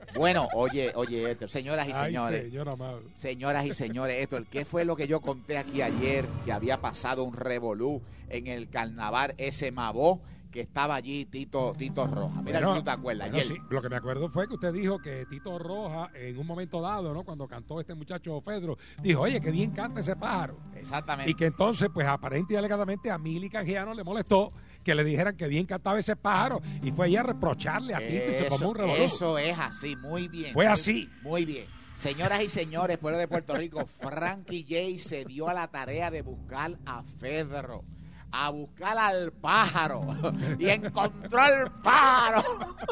Bueno, oye, Héctor, señoras y Ay, señores. señor amado. Señoras y señores, Héctor, ¿qué fue lo que yo conté aquí ayer? Que había pasado un revolú en el carnaval ese Mabó, que estaba allí Tito Roja. Mira, si tú te acuerdas. Bueno, sí, lo que me acuerdo fue que usted dijo que Tito Roja, en un momento dado, ¿no? Cuando cantó este muchacho Fedro, dijo, oye, qué bien canta ese pájaro. Exactamente. Y que entonces, pues aparente y alegadamente a Mili Canjiano le molestó que le dijeran que bien cantaba ese pájaro y fue ahí a reprocharle a Tito y se tomó un revolú. Eso es así, muy bien. Fue así. Muy bien. Señoras y señores, pueblo de Puerto Rico, Frankie J se dio a la tarea de buscar a Fedro, a buscar al pájaro, y encontró al pájaro.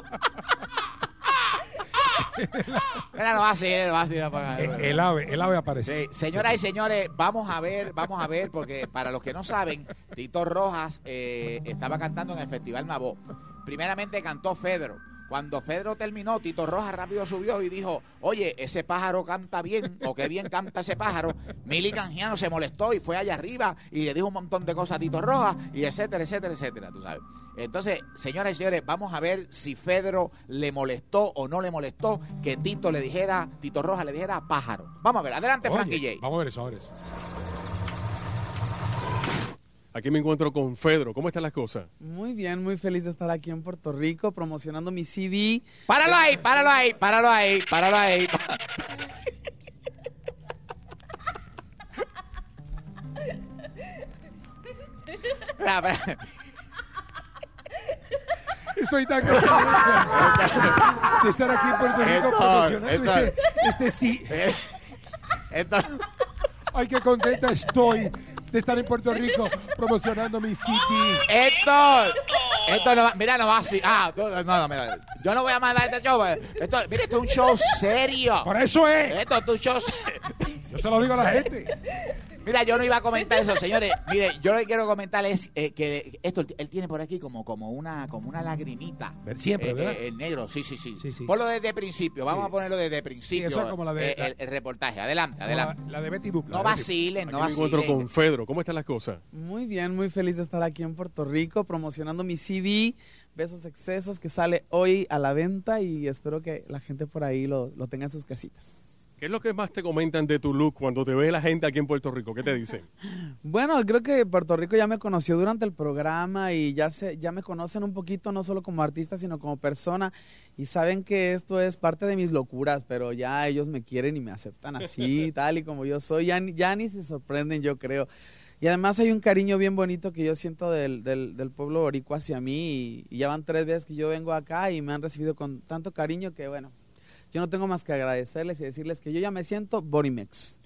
Mira, no va a ser. El ave apareció. Sí, señoras y señores, vamos a ver, porque para los que no saben, Tito Rojas estaba cantando en el Festival Mabó. Primeramente cantó Fedro. Cuando Fedro terminó, Tito Rojas rápido subió y dijo, oye, ese pájaro canta bien, o qué bien canta ese pájaro. Mili Canjiano se molestó y fue allá arriba y le dijo un montón de cosas a Tito Rojas, y etcétera, tú sabes. Entonces, señoras y señores, vamos a ver si Fedro le molestó o no le molestó que Tito Rojas le dijera pájaro. Vamos a ver, adelante, Frankie J. Vamos a ver eso, Aquí me encuentro con Fedro. ¿Cómo están las cosas? Muy bien, muy feliz de estar aquí en Puerto Rico promocionando mi CD. Páralo ahí. Estoy tan contenta de estar aquí en Puerto Rico promocionando este sí. Ay, qué contenta estoy de estar en Puerto Rico promocionando mi CD. Héctor, no va así. Mira, yo no voy a mandar este show. Esto es un show serio. Por eso es. Esto es un show serio. Yo se lo digo a la gente. Mira, yo no iba a comentar eso, señores. Mire, yo lo que quiero comentar es que esto, él tiene por aquí como una lagrimita. Siempre, ¿verdad? El negro, sí. Sí. Ponlo desde principio, vamos a ponerlo desde principio. Sí, eso es como la de... el reportaje, adelante. La de Betty Boop. No vacilen, Aquí me encuentro con Fedro. ¿Cómo están las cosas? Muy bien, muy feliz de estar aquí en Puerto Rico promocionando mi CD, Besos Excesos, que sale hoy a la venta y espero que la gente por ahí lo tenga en sus casitas. ¿Qué es lo que más te comentan de tu look cuando te ve la gente aquí en Puerto Rico? ¿Qué te dicen? Bueno, creo que Puerto Rico ya me conoció durante el programa y ya me conocen un poquito, no solo como artista, sino como persona, y saben que esto es parte de mis locuras, pero ya ellos me quieren y me aceptan así, tal y como yo soy, ya ni se sorprenden, yo creo. Y además hay un cariño bien bonito que yo siento del pueblo boricua hacia mí, y ya van 3 veces que yo vengo acá y me han recibido con tanto cariño que, bueno, yo no tengo más que agradecerles y decirles que yo ya me siento Borimex.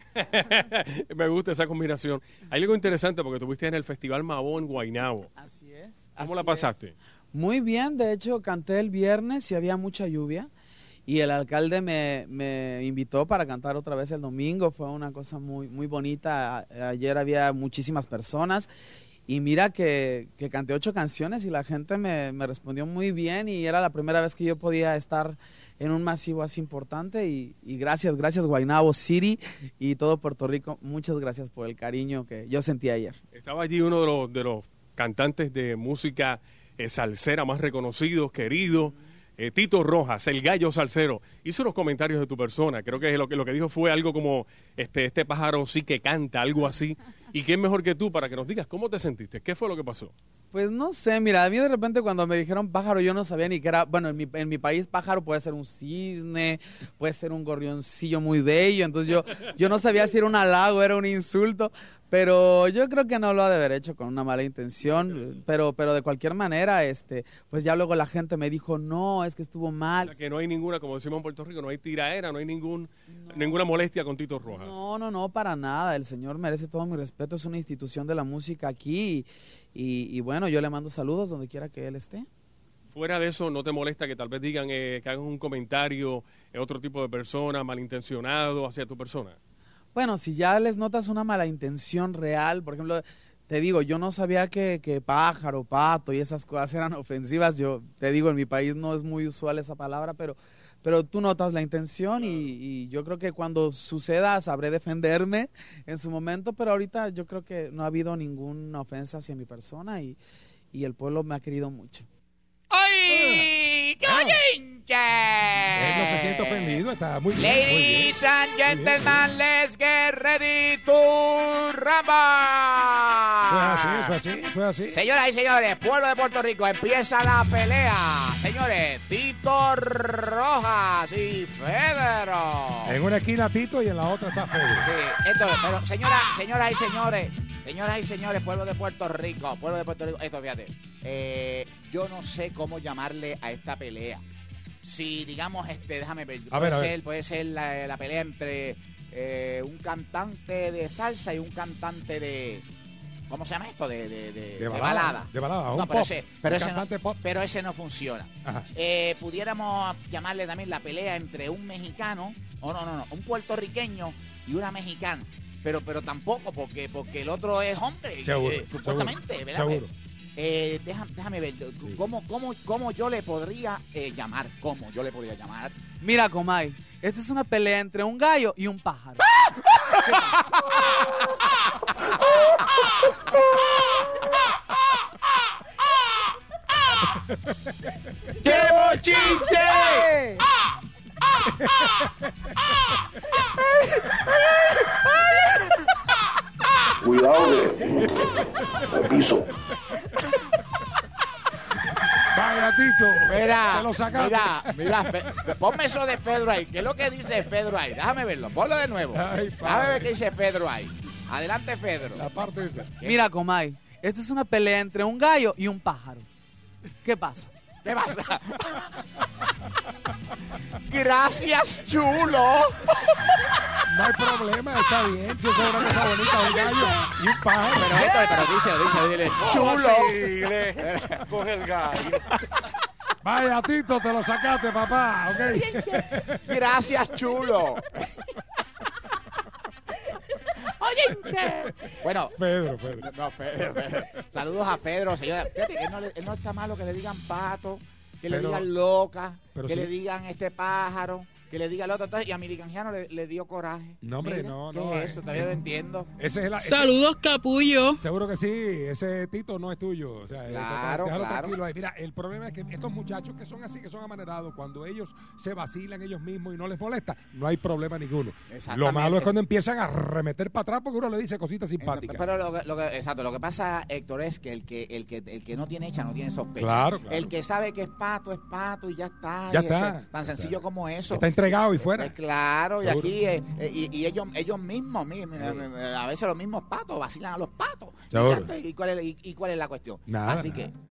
Me gusta esa combinación. Hay algo interesante porque estuviste en el Festival Mabó en Guaynabo. Así es. ¿Cómo la pasaste? Muy bien, de hecho canté el viernes y había mucha lluvia y el alcalde me invitó para cantar otra vez el domingo. Fue una cosa muy, muy bonita. Ayer había muchísimas personas. Y mira que canté 8 canciones y la gente me respondió muy bien y era la primera vez que yo podía estar en un masivo así importante y gracias Guaynabo City y todo Puerto Rico, muchas gracias por el cariño que yo sentí ayer. Estaba allí uno de los cantantes de música salsera más reconocidos, queridos, Tito Rojas, el gallo salsero. Hizo unos comentarios de tu persona, creo que lo que dijo fue algo como, este pájaro sí que canta, algo así. ¿Y quién mejor que tú para que nos digas cómo te sentiste? ¿Qué fue lo que pasó? Pues no sé, mira, a mí de repente cuando me dijeron pájaro yo no sabía ni qué era. Bueno, en mi país pájaro puede ser un cisne, puede ser un gorrioncillo muy bello, entonces yo no sabía si era un halago, era un insulto, pero yo creo que no lo ha de haber hecho con una mala intención, pero de cualquier manera, pues ya luego la gente me dijo, no, es que estuvo mal. O sea, que no hay ninguna, como decimos en Puerto Rico, no hay tiraera, no hay ninguna molestia con Tito Rojas. No, para nada, el señor merece todo mi respeto, es una institución de la música aquí y bueno, yo le mando saludos donde quiera que él esté. Fuera de eso, ¿no te molesta que tal vez digan que hagan un comentario otro tipo de persona, malintencionado hacia tu persona? Bueno, si ya les notas una mala intención real, por ejemplo, te digo, yo no sabía que pájaro, pato y esas cosas eran ofensivas. Yo te digo, en mi país no es muy usual esa palabra, pero tú notas la intención y yo creo que cuando suceda sabré defenderme en su momento, pero ahorita yo creo que no ha habido ninguna ofensa hacia mi persona y el pueblo me ha querido mucho. ¡Ay! ¡Qué hincha! Él no se siente ido, está muy bien. muy bien. Ladies and Muy bien. gentlemen, let's get ready to rumble. Eso es así. Señoras y señores, pueblo de Puerto Rico, empieza la pelea. Señores, Tito Rojas y Federo. En una esquina Tito y en la otra está Federo. Sí, pero señoras y señores, pueblo de Puerto Rico, esto fíjate, yo no sé cómo llamarle a esta pelea. Si digamos, déjame ver, puede ser la pelea entre un cantante de salsa y un cantante de, ¿cómo se llama esto? De balada. De balada, No, un pero pop, un ese cantante no, pop. pero ese no funciona. Ajá. Pudiéramos llamarle también la pelea entre un mexicano, un puertorriqueño y una mexicana. Pero tampoco, porque el otro es hombre, Seguro, supuestamente, ¿verdad? Seguro. Déjame ver, ¿cómo yo le podría llamar? ¿Cómo yo le podría llamar? Mira, Comay, esta es una pelea entre un gallo y un pájaro. ¡Qué bochinche! Cuidado que me piso. Vaya, Tito. Mira, Te lo sacaste. ponme eso de Fedro ahí. ¿Qué es lo que dice Fedro ahí? Déjame verlo, ponlo de nuevo. Ay, Déjame padre. ver qué dice Fedro ahí. Adelante, Fedro. La parte esa. Mira, Comay, esta es una pelea entre un gallo y un pájaro. ¿Qué pasa? ¿Qué pasa? Gracias, chulo. No hay problema, está bien. Si eso es una cosa bonita, un gallo y un pájaro. Pero dile, chulo. Coge el gallo. Vaya, Tito, te lo sacaste, papá. ¿Ok? Gracias, chulo. Oye, bueno. Fedro. No, Fedro. Saludos a Fedro, señora. Fíjate que él no está malo que le digan pato, que le Pero- digan loca, pero que sí. le digan pájaro, que le diga el otro. Entonces, y a Milicangiano le dio coraje. No, hombre, Mira, no, ¿qué no, es eso? Todavía no entiendo. Ese es Saludos, capullo. Seguro que sí, ese Tito no es tuyo. O sea, Claro, déjalo claro. tranquilo ahí. Mira, el problema es que estos muchachos que son así, que son amanerados, cuando ellos se vacilan ellos mismos y no les molesta, no hay problema ninguno. Exactamente. Lo malo es cuando empiezan a remeter para atrás porque uno le dice cositas simpáticas. Pero lo que pasa, Héctor, es que el que no tiene hecha no tiene sospecha. Claro. El que sabe que es pato y ya está. Ya Y está. eso, tan sencillo como eso. Está entregado y fuera. Claro, y Seguro. aquí ellos mismos, a veces los mismos patos vacilan a los patos. Seguro. ¿Y cuál es la cuestión? Nada, Así nada. que